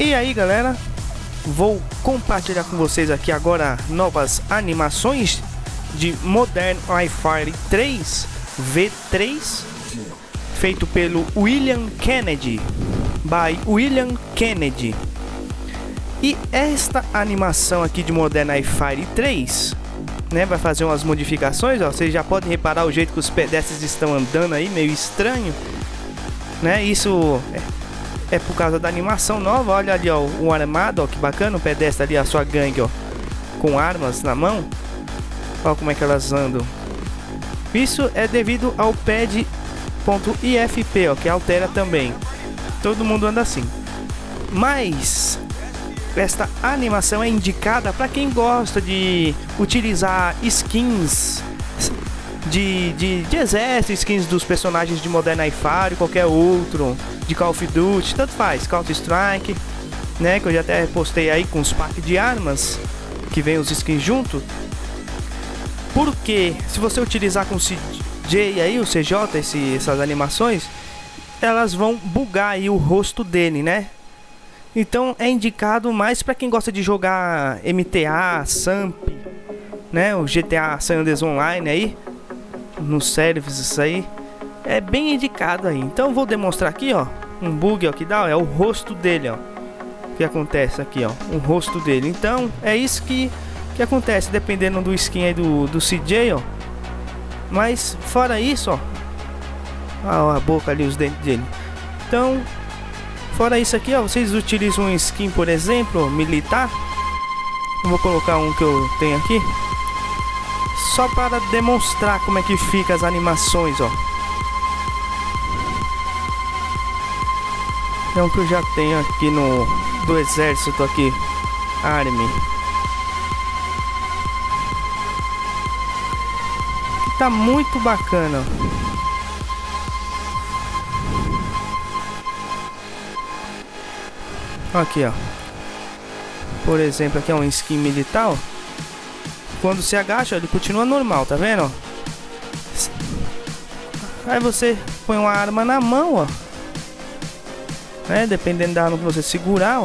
E aí galera, vou compartilhar com vocês aqui agora novas animações de Modern Warfare 3 V3, feito pelo William Kennedy, by William Kennedy. E esta animação aqui de Modern Warfare 3, né, vai fazer umas modificações, ó. Vocês já podem reparar o jeito que os pedestres estão andando aí, meio estranho, né? Isso é por causa da animação nova. Olha ali, ó, o armado, ó, que bacana, o pedestre ali, a sua gangue, ó, com armas na mão. Olha como é que elas andam. Isso é devido ao pad.ifp, ó, que altera também. Todo mundo anda assim. Mas esta animação é indicada para quem gosta de utilizar skins de exército, skins dos personagens de Modern Warfare, qualquer outro, de Call of Duty, tanto faz, Counter Strike, né, que eu já até postei aí com os packs de armas, que vem os skins junto. Porque se você utilizar com o CJ aí, o CJ, essas animações, elas vão bugar aí o rosto dele, né? Então é indicado mais para quem gosta de jogar MTA, SAMP, né? O GTA San Andreas Online aí, nos serviços aí, é bem indicado aí. Então eu vou demonstrar aqui, ó, um bug, ó, que dá, ó, é o rosto dele, ó, que acontece aqui, ó, o rosto dele. Então é isso que acontece dependendo do skin aí do CJ, ó. Mas fora isso, ó, a boca ali, os dentes dele. Então fora isso aqui, ó, vocês utilizam um skin, por exemplo, militar. Eu vou colocar um que eu tenho aqui, só para demonstrar como é que fica as animações, ó. É um que eu já tenho aqui do exército aqui, Army. Que tá muito bacana. Aqui, ó. Por exemplo, aqui é um skin militar, ó. Quando se agacha, ele continua normal, tá vendo, ó? Aí você põe uma arma na mão, ó, né? Dependendo da arma que você segurar, ó,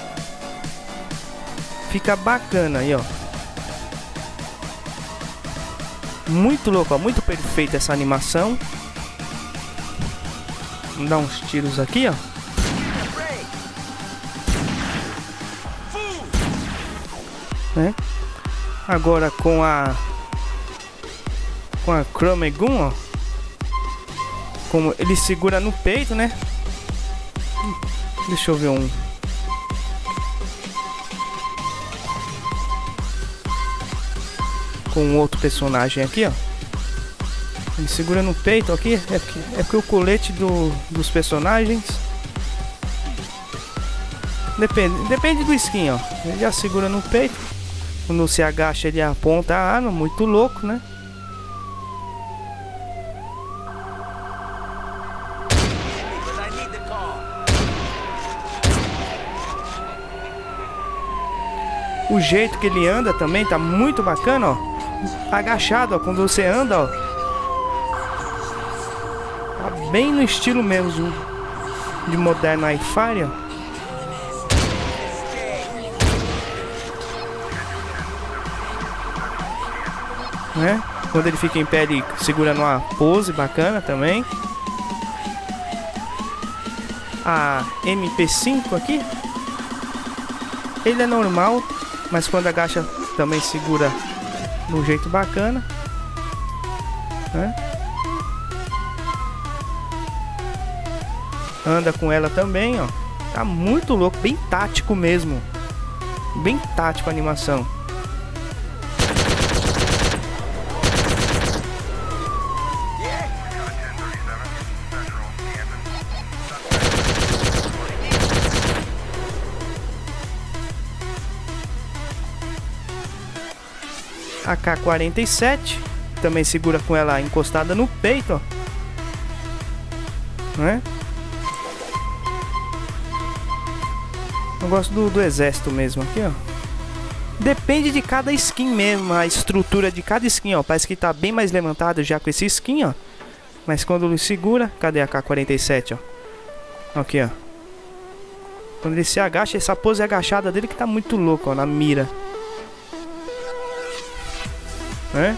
fica bacana aí, ó. Muito louco, ó. Muito perfeita essa animação. Vamos dar uns tiros aqui, ó. Né? Agora com a Chrome Gun, ó, como ele segura no peito, né? Deixa eu ver um. Com outro personagem aqui, ó. Ele segura no peito aqui. É porque o colete dos personagens depende do skin, ó. Ele já segura no peito. Quando se agacha, ele aponta a arma. Muito louco, né? O jeito que ele anda também tá muito bacana, ó. Agachado, ó. Quando você anda, ó, tá bem no estilo mesmo de Modern Warfare, ó. Né? Quando ele fica em pé, ele segura numa pose bacana também. A MP5 aqui, ele é normal, mas quando agacha também segura de um jeito bacana, né? Anda com ela também, ó. Tá muito louco, bem tático mesmo. Bem tático a animação. AK-47 também segura com ela encostada no peito, ó, né? Eu gosto do exército mesmo aqui, ó. Depende de cada skin mesmo, a estrutura de cada skin, ó. Parece que tá bem mais levantado já com esse skin, ó. Mas quando ele segura, cadê a AK-47, ó? Aqui, ó. Quando ele se agacha, essa pose agachada dele que tá muito louco, ó, na mira. Né?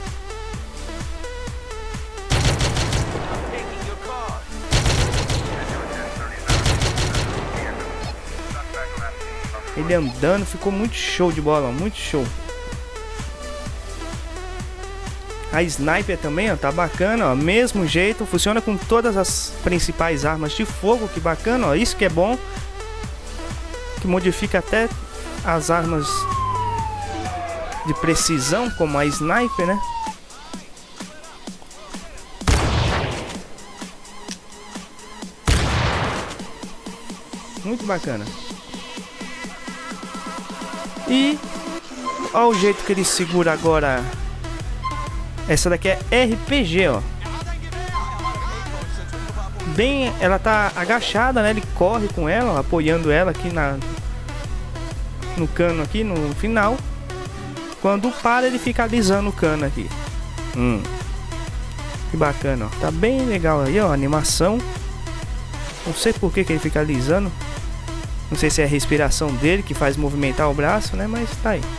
Ele andando, ficou muito show de bola, ó, muito show. A sniper também, ó, tá bacana, ó, mesmo jeito, funciona com todas as principais armas de fogo, que bacana, ó, isso que é bom. Que modifica até as armas de precisão, como a sniper, né? Muito bacana. E olha o jeito que ele segura agora. Essa daqui é RPG, ó. Bem, ela tá agachada, né? Ele corre com ela, ó, apoiando ela aqui no cano aqui no final. Quando para, ele fica alisando o cano aqui. Que bacana, ó. Tá bem legal aí, ó, a animação. Não sei por que ele fica alisando. Não sei se é a respiração dele que faz movimentar o braço, né? Mas tá aí.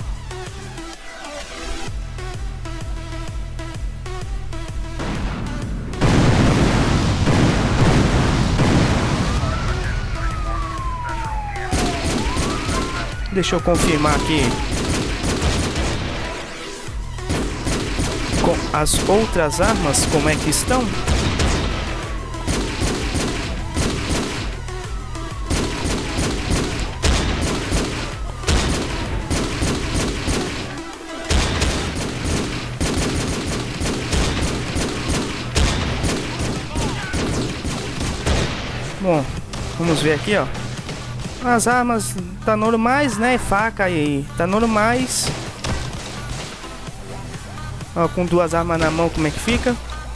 Deixa eu confirmar aqui com as outras armas como é que estão. Bom, vamos ver aqui, ó. As armas tá normais, né? Faca aí, tá normais. Ó, com duas armas na mão, como é que fica?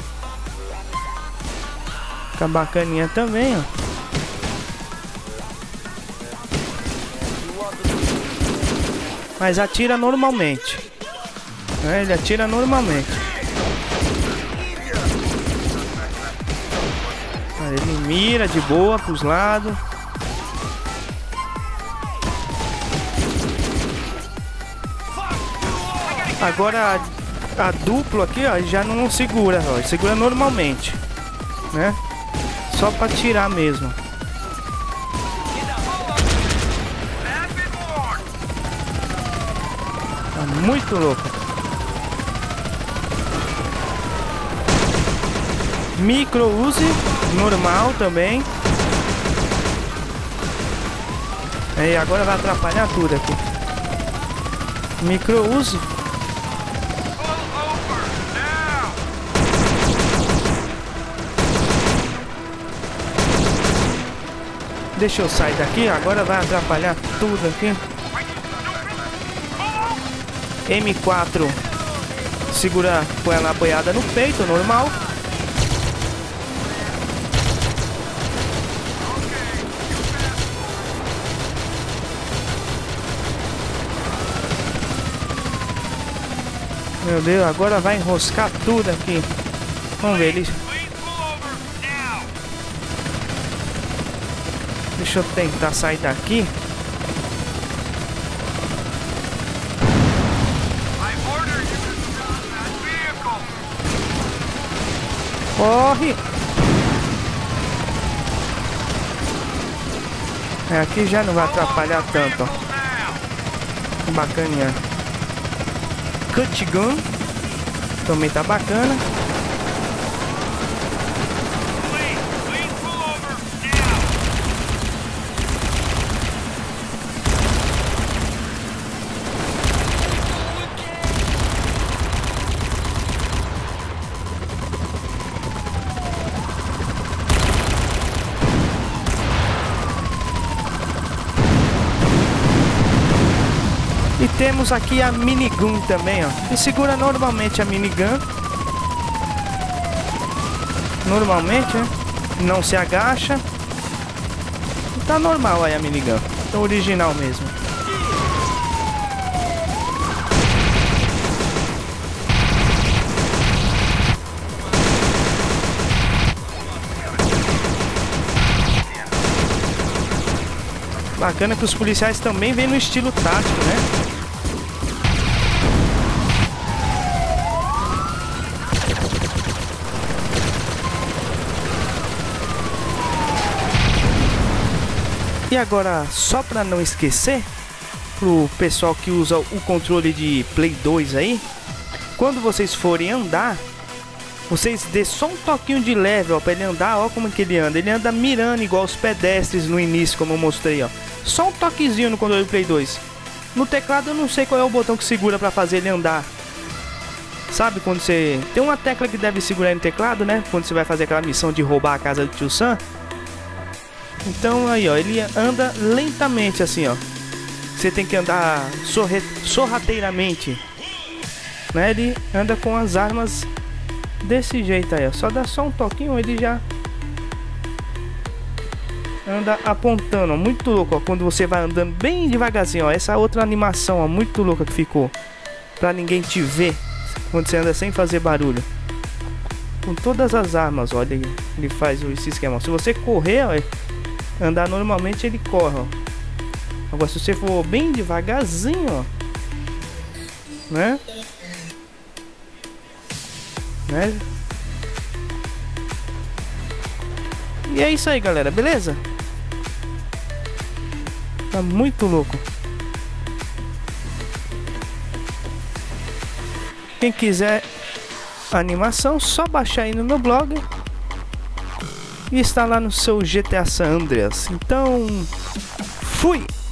Fica bacaninha também, ó. Mas atira normalmente. Ele atira normalmente. Ele mira de boa pros lados. Agora a duplo aqui, ó, já não segura, ó, segura normalmente, né? Só para tirar mesmo. Tá muito louco. Micro use normal também. E agora vai atrapalhar tudo aqui. Micro use. Deixa eu sair daqui, agora vai atrapalhar tudo aqui. M4 segura com ela apoiada no peito, normal. Meu Deus, agora vai enroscar tudo aqui. Vamos ver ele. Deixa eu tentar sair daqui. Corre! Aqui já não vai atrapalhar tanto, ó. Bacaninha. Cut gun também tá bacana. E temos aqui a minigun também, ó. Que segura normalmente a minigun. Normalmente, né? Não se agacha. Tá normal aí a minigun. Tá original mesmo. Bacana que os policiais também vêm no estilo tático, né? E agora, só para não esquecer, pro pessoal que usa o controle de Play 2 aí, quando vocês forem andar, vocês dê só um toquinho de leve, ó, para ele andar. Ó como que ele anda. Ele anda mirando igual os pedestres no início, como eu mostrei, ó. Só um toquezinho no controle do Play 2. No teclado eu não sei qual é o botão que segura para fazer ele andar. Sabe quando você... Tem uma tecla que deve segurar no teclado, né? Quando você vai fazer aquela missão de roubar a casa do tio Sam. Então aí, ó, ele anda lentamente assim, ó. Você tem que andar sorrateiramente, né? Ele anda com as armas desse jeito aí, ó. Só dá só um toquinho, ele já anda apontando, ó. Muito louco, ó. Quando você vai andando bem devagarzinho, ó. Essa outra animação, ó, muito louca que ficou, pra ninguém te ver quando você anda sem fazer barulho. Com todas as armas, ó, ele faz esse esquema. Se você correr, ó, andar normalmente, ele corre, ó. Agora se você for bem devagarzinho, ó, né? E é isso aí, galera, beleza? Tá muito louco. Quem quiser a animação, só baixar aí no meu blog e instalar no seu GTA San Andreas. Então, fui!